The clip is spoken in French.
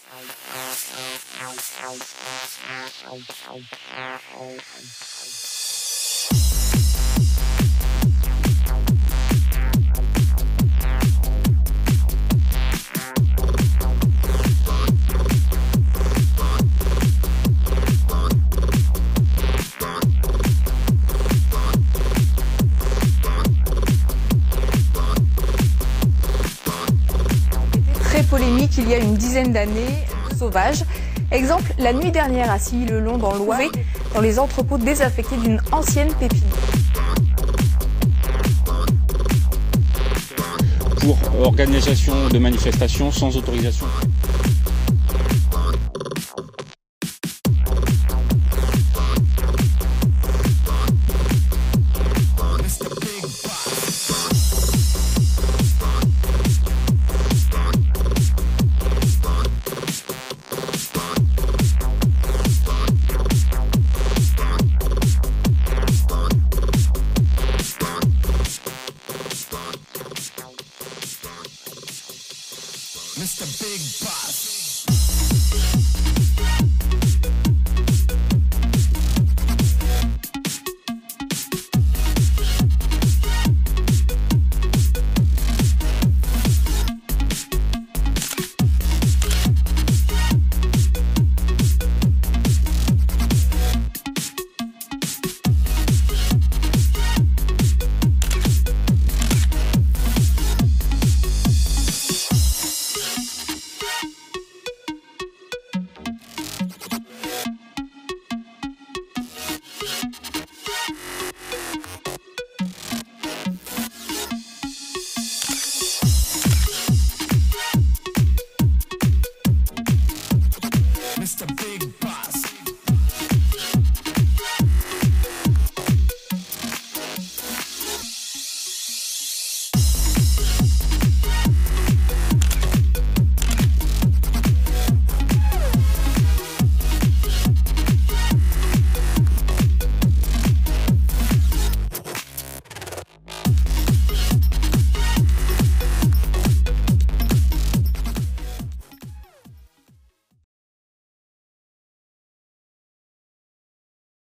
Très polémique il y a une dizaine d'années, sauvage. Exemple, la nuit dernière à Silly-le-Long dans l'Oise, dans les entrepôts désaffectés d'une ancienne pépinière. Pour organisation de manifestations sans autorisation. Mr. Big Boss.